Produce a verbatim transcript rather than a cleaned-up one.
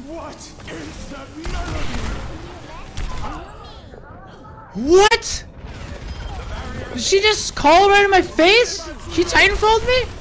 What is that melody? What? Did she just call right in my face? She Titanfalled me?